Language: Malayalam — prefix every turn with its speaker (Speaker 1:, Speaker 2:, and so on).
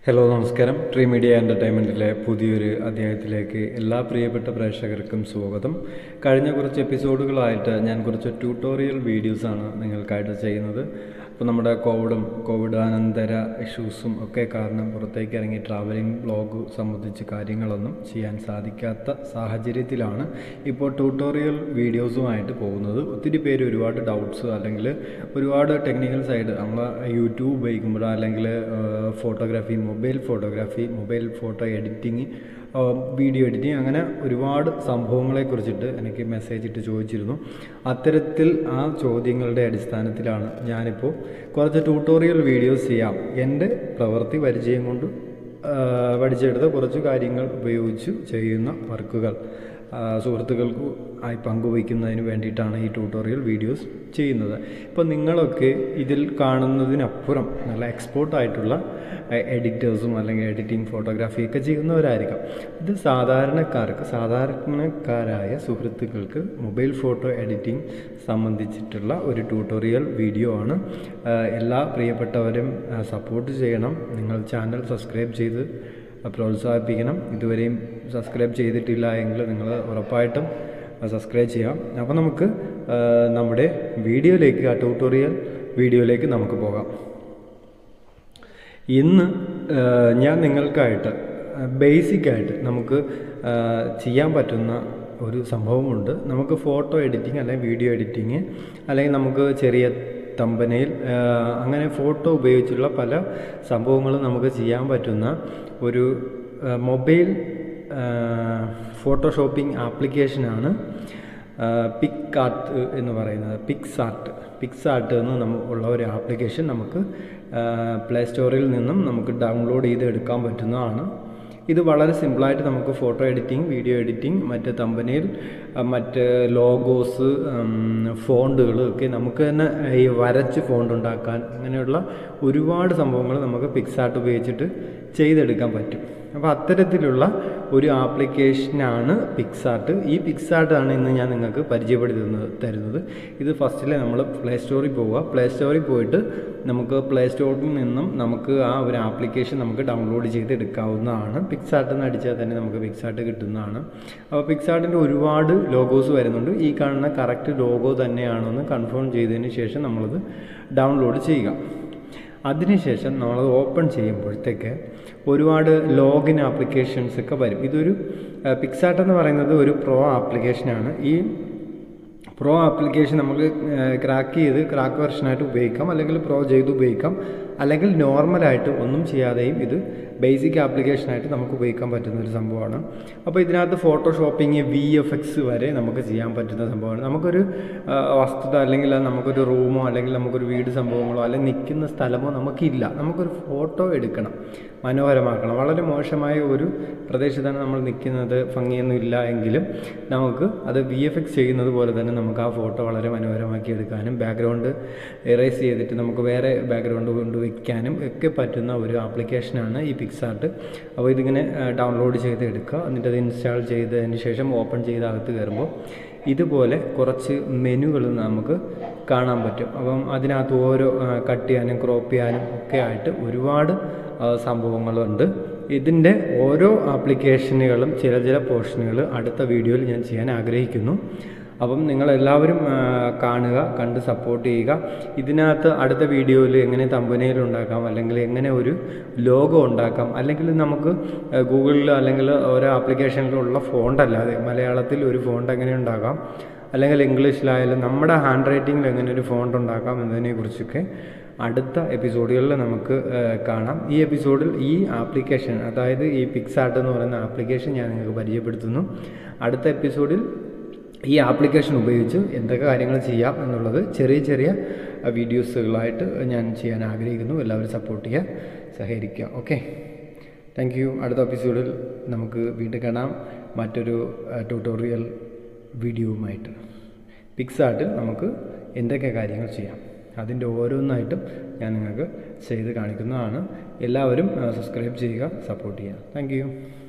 Speaker 1: ഹലോ നമസ്കാരം. ട്രീ മീഡിയ എൻ്റർടൈൻമെൻറ്റിലെ പുതിയൊരു അധ്യായത്തിലേക്ക് എല്ലാ പ്രിയപ്പെട്ട പ്രേക്ഷകർക്കും സ്വാഗതം. കഴിഞ്ഞ കുറച്ച് എപ്പിസോഡുകളായിട്ട് ഞാൻ കുറച്ച് ട്യൂട്ടോറിയൽ വീഡിയോസാണ് നിങ്ങൾക്കായിട്ട് ചെയ്യുന്നത്. അപ്പോൾ നമ്മുടെ കോവിഡ് അനന്തര ഇഷ്യൂസും ഒക്കെ കാരണം പുറത്തേക്ക് ഇറങ്ങി ട്രാവലിംഗ് വ്ളോഗ് സംബന്ധിച്ച് കാര്യങ്ങളൊന്നും ചെയ്യാൻ സാധിക്കാത്ത സാഹചര്യത്തിലാണ് ഇപ്പോൾ ട്യൂട്ടോറിയൽ വീഡിയോസുമായിട്ട് പോകുന്നത്. ഒത്തിരി പേര് ഒരുപാട് ഡൗട്ട്സ് അല്ലെങ്കിൽ ഒരുപാട് ടെക്നിക്കൽ സൈഡ് നമ്മൾ യൂട്യൂബ് ഉപയോഗിക്കുമ്പോൾ അല്ലെങ്കിൽ photography, mobile photo editing, video editing, അങ്ങനെ ഒരുപാട് സംഭവങ്ങളെക്കുറിച്ചിട്ട് എനിക്ക് മെസ്സേജ് ഇട്ട് ചോദിച്ചിരുന്നു. അത്തരത്തിൽ ആ ചോദ്യങ്ങളുടെ അടിസ്ഥാനത്തിലാണ് ഞാനിപ്പോൾ കുറച്ച് ട്യൂട്ടോറിയൽ വീഡിയോസ് ചെയ്യാം. എൻ്റെ പ്രവൃത്തി പരിചയം കൊണ്ട് പഠിച്ചെടുത്ത കുറച്ച് കാര്യങ്ങൾ ഉപയോഗിച്ച് ചെയ്യുന്ന വർക്കുകൾ സുഹൃത്തുക്കൾക്ക് ആയി പങ്കുവയ്ക്കുന്നതിന് വേണ്ടിയിട്ടാണ് ഈ ട്യൂട്ടോറിയൽ വീഡിയോസ് ചെയ്യുന്നത്. ഇപ്പോൾ നിങ്ങളൊക്കെ ഇതിൽ കാണുന്നതിനപ്പുറം നല്ല എക്സ്പേർട്ടായിട്ടുള്ള എഡിറ്റേഴ്സും അല്ലെങ്കിൽ എഡിറ്റിംഗ്, ഫോട്ടോഗ്രാഫിയൊക്കെ ചെയ്യുന്നവരായിരിക്കാം. ഇത് സാധാരണക്കാരായ സുഹൃത്തുക്കൾക്ക് മൊബൈൽ ഫോട്ടോ എഡിറ്റിംഗ് സംബന്ധിച്ചിട്ടുള്ള ഒരു ട്യൂട്ടോറിയൽ വീഡിയോ ആണ്. എല്ലാ പ്രിയപ്പെട്ടവരും സപ്പോർട്ട് ചെയ്യണം. നിങ്ങൾ ചാനൽ സബ്സ്ക്രൈബ് ചെയ്ത് പ്രോത്സാഹിപ്പിക്കണം. ഇതുവരെയും സബ്സ്ക്രൈബ് ചെയ്തിട്ടില്ല എങ്കിൽ നിങ്ങൾ ഉറപ്പായിട്ടും സബ്സ്ക്രൈബ് ചെയ്യാം. അപ്പോൾ നമുക്ക് നമ്മുടെ ട്യൂട്ടോറിയൽ വീഡിയോയിലേക്ക് നമുക്ക് പോകാം. ഇന്ന് ഞാൻ നിങ്ങൾക്കായിട്ട് ബേസിക്കായിട്ട് നമുക്ക് ചെയ്യാൻ പറ്റുന്ന ഒരു സംഭവമുണ്ട്. നമുക്ക് ഫോട്ടോ എഡിറ്റിംഗ് അല്ലെങ്കിൽ വീഡിയോ എഡിറ്റിംഗ് അല്ലെങ്കിൽ നമുക്ക് ചെറിയ തമ്പനയിൽ അങ്ങനെ ഫോട്ടോ ഉപയോഗിച്ചുള്ള പല സംഭവങ്ങളും നമുക്ക് ചെയ്യാൻ പറ്റുന്ന ഒരു മൊബൈൽ ഫോട്ടോഷോപ്പിംഗ് ആപ്ലിക്കേഷനാണ് പിക്ആർട്ട് എന്ന് പറയുന്നത്. പിക്സാർട്ട് എന്ന് ഉള്ള ഒരു ആപ്ലിക്കേഷൻ നമുക്ക് പ്ലേ സ്റ്റോറിൽ നിന്നും നമുക്ക് ഡൗൺലോഡ് ചെയ്ത് എടുക്കാൻ പറ്റുന്നതാണ്. ഇത് വളരെ സിമ്പിളായിട്ട് നമുക്ക് ഫോട്ടോ എഡിറ്റിംഗ്, വീഡിയോ എഡിറ്റിംഗ്, മറ്റ് തമ്പനയിൽ, മറ്റ് ലോഗോസ്, ഫോണ്ടുകൾ ഒക്കെ നമുക്ക് തന്നെ ഈ വരച്ച് ഫോണ്ട് ഉണ്ടാക്കാൻ, അങ്ങനെയുള്ള ഒരുപാട് സംഭവങ്ങൾ നമുക്ക് പിക്സാർട്ട് ഉപയോഗിച്ചിട്ട് ചെയ്തെടുക്കാൻ പറ്റും. അപ്പോൾ അത്തരത്തിലുള്ള ഒരു ആപ്ലിക്കേഷനാണ് പിക്സാർട്ട്. ഈ പിക്സാർട്ടാണ് ഇന്ന് ഞാൻ നിങ്ങൾക്ക് പരിചയപ്പെടുത്തി തരുന്നത്. ഇത് ഫസ്റ്റിലെ നമ്മൾ പ്ലേ സ്റ്റോറിൽ പോവുക. പ്ലേ സ്റ്റോറിൽ പോയിട്ട് നമുക്ക് പ്ലേ സ്റ്റോറിൽ നിന്നും നമുക്ക് ആ ഒരു ആപ്ലിക്കേഷൻ നമുക്ക് ഡൗൺലോഡ് ചെയ്ത് എടുക്കാവുന്നതാണ്. പിക്സാർട്ട് എന്ന് അടിച്ചാൽ തന്നെ നമുക്ക് പിക്സാർട്ട് കിട്ടുന്നതാണ്. അപ്പോൾ പിക്സാർട്ടിൻ്റെ ഒരുപാട് ലോഗോസ് വരുന്നുണ്ട്. ഈ കാണുന്ന കറക്റ്റ് ലോഗോ തന്നെയാണോ എന്ന് കൺഫേം ചെയ്തതിന് ശേഷം നമ്മളത് ഡൗൺലോഡ് ചെയ്യുക. അതിനുശേഷം നമ്മളത് ഓപ്പൺ ചെയ്യുമ്പോഴത്തേക്ക് ഒരുപാട് ലോഗിൻ ആപ്ലിക്കേഷൻസ് ഒക്കെ വരും. ഇതൊരു പിക്സാർട്ട് എന്ന് പറയുന്നത് ഒരു പ്രോ ആപ്ലിക്കേഷനാണ്. ഈ പ്രോ ആപ്ലിക്കേഷൻ നമുക്ക് ക്രാക്ക് വെർഷനായിട്ട് ഉപയോഗിക്കാം, അല്ലെങ്കിൽ പ്രോ ചെയ്ത് ഉപയോഗിക്കാം, അല്ലെങ്കിൽ നോർമലായിട്ട് ഒന്നും ചെയ്യാതെയും ഇത് ബേസിക് ആപ്ലിക്കേഷനായിട്ട് നമുക്ക് ഉപയോഗിക്കാൻ പറ്റുന്ന ഒരു സംഭവമാണ്. അപ്പോൾ ഇതിനകത്ത് ഫോട്ടോഷോപ്പിംഗ്, VFX വരെ നമുക്ക് ചെയ്യാൻ പറ്റുന്ന സംഭവമാണ്. നമുക്കൊരു വസ്തുത അല്ലെങ്കിൽ നമുക്കൊരു റൂമോ അല്ലെങ്കിൽ നമുക്കൊരു വീട് സംഭവങ്ങളോ അല്ലെങ്കിൽ നിൽക്കുന്ന സ്ഥലമോ നമുക്കില്ല. നമുക്കൊരു ഫോട്ടോ എടുക്കണം, മനോഹരമാക്കണം. വളരെ മോശമായ ഒരു പ്രദേശത്താണ് നമ്മൾ നിൽക്കുന്നത്, ഭംഗിയൊന്നും ഇല്ല എങ്കിലും നമുക്ക് അത് VFX ചെയ്യുന്നത് പോലെ തന്നെ നമുക്ക് ആ ഫോട്ടോ വളരെ മനോഹരമാക്കി എടുക്കാനും ബാക്ക്ഗ്രൗണ്ട് എറേസ് ചെയ്തിട്ട് നമുക്ക് വേറെ ബാക്ക്ഗ്രൗണ്ട് കൊണ്ടുവയ്ക്കാനും ഒക്കെ പറ്റുന്ന ഒരു ആപ്ലിക്കേഷനാണ് ഈ പിക്സാർട്ട്. അപ്പോൾ ഇതിങ്ങനെ ഡൗൺലോഡ് ചെയ്ത് എടുക്കുക. എന്നിട്ട് അത് ഇൻസ്റ്റാൾ ചെയ്തതിന് ശേഷം ഓപ്പൺ ചെയ്ത് അകത്ത് കയറുമ്പോൾ ഇതുപോലെ കുറച്ച് മെനുകൾ നമുക്ക് കാണാൻ പറ്റും. അപ്പം അതിനകത്ത് ഓരോ കട്ട് ചെയ്യാനും ക്രോപ്പ് ചെയ്യാനും ഒക്കെ ആയിട്ട് ഒരുപാട് സംഭവങ്ങളുണ്ട്. ഇതിൻ്റെ ഓരോ ആപ്ലിക്കേഷനുകളും ചില പോർഷനുകൾ അടുത്ത വീഡിയോയിൽ ഞാൻ ചെയ്യാൻ ആഗ്രഹിക്കുന്നു. അപ്പം നിങ്ങളെല്ലാവരും കണ്ട് സപ്പോർട്ട് ചെയ്യുക. ഇതിനകത്ത് അടുത്ത വീഡിയോയിൽ എങ്ങനെ തമ്പനയിൽ ഉണ്ടാക്കാം, അല്ലെങ്കിൽ എങ്ങനെ ഒരു ലോഗോ ഉണ്ടാക്കാം, അല്ലെങ്കിൽ നമുക്ക് ഗൂഗിളിൽ അല്ലെങ്കിൽ ഓരോ ആപ്ലിക്കേഷനിലുള്ള ഫോണ്ട് അല്ലാതെ മലയാളത്തിൽ ഒരു ഫോണ്ട് എങ്ങനെ ഉണ്ടാക്കാം, അല്ലെങ്കിൽ ഇംഗ്ലീഷിലായാലും നമ്മുടെ ഹാൻഡ് റൈറ്റിങ്ങിൽ എങ്ങനെ ഒരു ഫോണ്ട് ഉണ്ടാക്കാം എന്നതിനെക്കുറിച്ചൊക്കെ അടുത്ത എപ്പിസോഡുകളിൽ നമുക്ക് കാണാം. ഈ എപ്പിസോഡിൽ ഈ ആപ്ലിക്കേഷൻ, അതായത് ഈ പിക്സാർട്ട് എന്ന് പറയുന്ന ആപ്ലിക്കേഷൻ ഞാൻ നിങ്ങൾക്ക് പരിചയപ്പെടുത്തുന്നു. അടുത്ത എപ്പിസോഡിൽ ഈ ആപ്ലിക്കേഷൻ ഉപയോഗിച്ച് എന്തൊക്കെ കാര്യങ്ങൾ ചെയ്യാം എന്നുള്ളത് ചെറിയ വീഡിയോസുകളായിട്ട് ഞാൻ ചെയ്യാൻ ആഗ്രഹിക്കുന്നു. എല്ലാവരും സപ്പോർട്ട് ചെയ്യുക, സഹകരിക്കുക. Okay, thank you. അടുത്ത എപ്പിസോഡിൽ നമുക്ക് വീണ്ടും കാണാം മറ്റൊരു ട്യൂട്ടോറിയൽ വീഡിയോവുമായിട്ട്. പിക്സാർട്ടിൽ നമുക്ക് എന്തൊക്കെ കാര്യങ്ങൾ ചെയ്യാം അതിൻ്റെ ഓരോന്നായിട്ടും ഞാൻ നിങ്ങൾക്ക് ചെയ്ത് കാണിക്കുന്നതാണ്. എല്ലാവരും സബ്സ്ക്രൈബ് ചെയ്യുക, സപ്പോർട്ട് ചെയ്യുക. Thank U.